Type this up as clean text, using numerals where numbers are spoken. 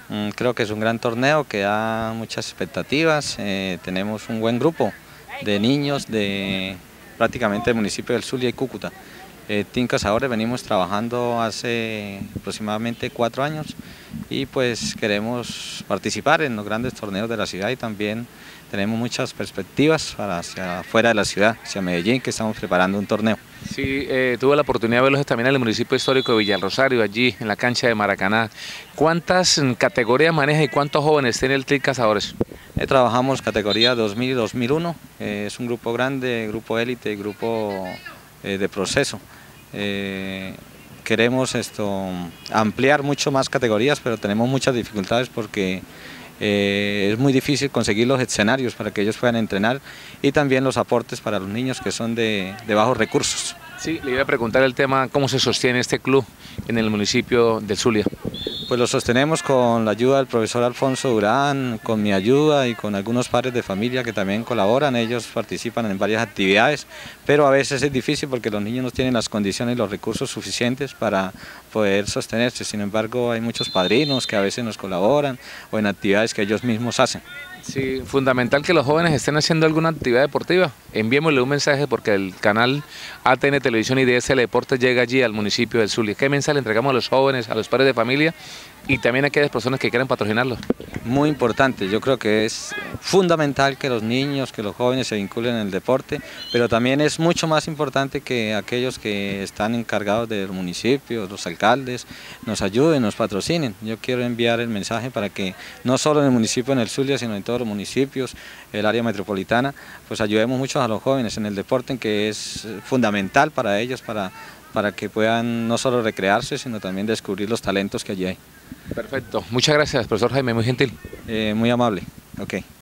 Creo que es un gran torneo que da muchas expectativas. Tenemos un buen grupo de niños de prácticamente el municipio del Zulia y Cúcuta. Team Cazadores venimos trabajando hace aproximadamente 4 años y pues queremos participar en los grandes torneos de la ciudad y también tenemos muchas perspectivas para hacia afuera de la ciudad, hacia Medellín, que estamos preparando un torneo. Sí, tuve la oportunidad de verlos también en el municipio histórico de Villarrosario, allí en la cancha de Maracaná. ¿Cuántas categorías maneja y cuántos jóvenes tiene el Team Cazadores? Trabajamos categoría 2000 y 2001, es un grupo grande, grupo élite, grupo de proceso. Queremos ampliar mucho más categorías, pero tenemos muchas dificultades porque es muy difícil conseguir los escenarios para que ellos puedan entrenar y también los aportes para los niños que son de bajos recursos. Sí, le iba a preguntar el tema, ¿cómo se sostiene este club en el municipio del Zulia? Pues lo sostenemos con la ayuda del profesor Alfonso Durán, con mi ayuda y con algunos padres de familia que también colaboran. Ellos participan en varias actividades, pero a veces es difícil porque los niños no tienen las condiciones y los recursos suficientes para poder sostenerse. Sin embargo, hay muchos padrinos que a veces nos colaboran o en actividades que ellos mismos hacen. Sí, fundamental que los jóvenes estén haciendo alguna actividad deportiva. Enviémosle un mensaje porque el canal ATN Televisión y DSL Deportes llega allí al municipio del Zulia. ¿Qué mensaje le entregamos a los jóvenes, a los padres de familia y también a aquellas personas que quieran patrocinarlos? Muy importante, yo creo que es fundamental que los niños, que los jóvenes se vinculen en el deporte, pero también es mucho más importante que aquellos que están encargados del municipio, los alcaldes, nos ayuden, nos patrocinen. Yo quiero enviar el mensaje para que no solo en el municipio en el Zulia, sino en todos los municipios, el área metropolitana, pues ayudemos mucho a los jóvenes en el deporte, en que es fundamental para ellos, para que puedan no solo recrearse, sino también descubrir los talentos que allí hay. Perfecto, muchas gracias, profesor Jaime, muy gentil. Muy amable, ok.